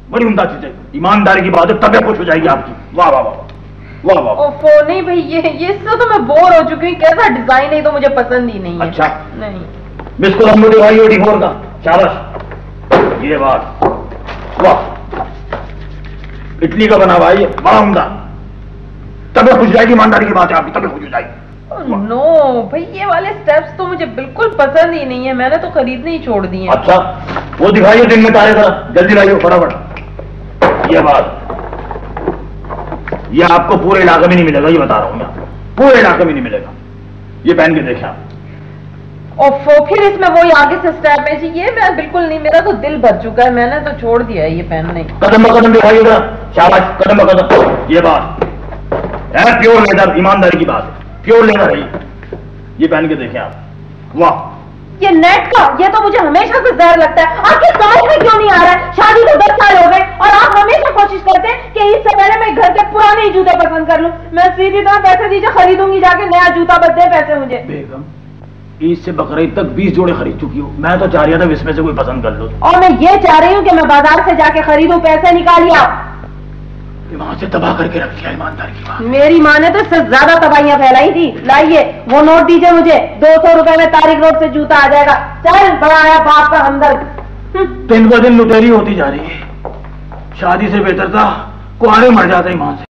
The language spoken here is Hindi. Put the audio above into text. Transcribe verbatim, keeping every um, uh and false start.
बड़ी उम्दा चीज है, ईमानदारी की बात है, तबीयत खुश हो जाएगी आपकी। वाह वाह वाह वाह वाह वाह। ओफो नहीं भाई, ये ये इससे तो मैं बोर हो चुकी हूँ। कैसा डिजाइन है तो मुझे पसंद ही नहीं है। अच्छा नहीं, बिस्कुट हम लोग भाई ओटी फोर का, शाबाश। ये बात वाह, इटली का बना भाई, बड़ा उम्दा। तबीयत खुश जाएगी, ईमानदारी की बात है आपकी, तबीयत खुश हो जाएगी। नो भाई, ये वाले स्टेप्स तो मुझे बिल्कुल पसंद ही नहीं है, मैंने तो खरीदने ही छोड़ दिए। अच्छा वो दिखाइए दिन में तारे जरा, जल्दी लाइए फटाफट। ये बात, ये आपको पूरे इलाके में नहीं मिलेगा, ये बता रहा हूं मैं, पूरे इलाके में नहीं मिलेगा। ये पहन के देखें आप। ओफो, फिर इसमें वही आगे से स्टेप है जी, ये मैं बिल्कुल नहीं, मेरा तो दिल भर चुका है, मैंने तो छोड़ दिया है ये पहनने। कदम ब कदम दिखाइए जरा, शाबाश, कदम ब कदम। ये बात है प्योर लेदर, ईमानदारी की बात है, प्योर लेदर है ये। ये पहन के देखें आप, वाह। ये नेट का, ये तो मुझे हमेशा से जहर लगता है। आखिर समझ में क्यों नहीं आ रहा है? शादी को दस साल हो गए और आप हमेशा कोशिश करते हैं कि इससे पहले मैं घर के पुराने ही जूते पसंद कर लूं। मैं सीधी तरह पैसे दीजिए, खरीदूंगी जाके नया जूता, बस दे पैसे मुझे। बेगम, ईद से बकरीद तक बीस जोड़े खरीद चुकी हूँ, मैं तो चाह रहा था इसमें से कोई पसंद कर लो। और मैं ये चाह रही हूँ कि मैं बाजार से जाके खरीदूं, पैसे निकालिए आप। वहां से तबाह करके रख दिया, ईमानदार की बात। मेरी माँ ने तो इससे ज्यादा तबाहियां फैलाई थी। लाइए वो नोट दीजिए मुझे, दो सौ रुपए में तारिक रोड से जूता आ जाएगा। चल बड़ा आया बाप का हमदर्द। दिन ब दिन लुटेरी होती जा रही है, शादी से बेहतर था कुआरे मर जाते ईमान से।